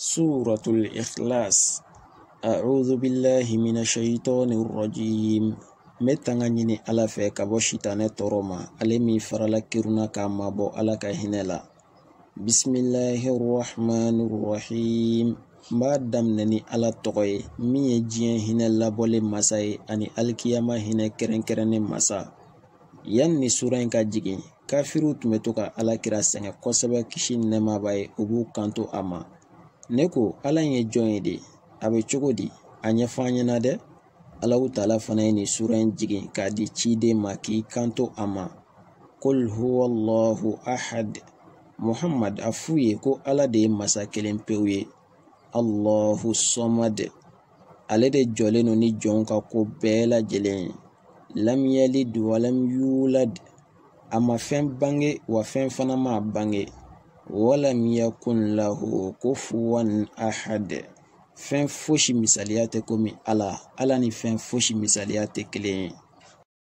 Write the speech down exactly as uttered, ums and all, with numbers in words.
Suratul Ikhlas. A'udhu billahi minashaitanir rajim. Metanga nyini ala fe ka bo shitane toroma ale mi farala kiruna ka mabo ala ka hinela. Bismillahir rahmanir rahim. Mbadam nani ala togoye mi ye jiyen hinela bole masaye ani alkiyama hine keren kerene masa. Yan ni sura in ka jigin kafiru tun bɛ to ka ala kira sɛgɛn kosɛbɛ kisi ni nɛɛma b'a ye u b'u kanto a ma. Ne ko ala ye jɔn ye de, a bɛ cogo di? A ɲɛfɔ an ɲɛna dɛ. Alahu taala fana ye ni sura in jigin k'a di ciden ma k'i kanto a ma. Qul huwallahu ahad. Muhammad a f'u ye ko ala de ye masa kelen pewu ye. Allahu samad. Ale de jɔlen no ni jɔn ka ko bɛɛ lajɛlen ye. Lam yalid wa lam yulad. A ma fɛn bange wa fɛn fana ma bange. Walam yakun lahu kufuwan ahad. Fɛn fosi misaliya tɛ komi ala. Ala ni fɛn fosi misaliya tɛ kelen ye.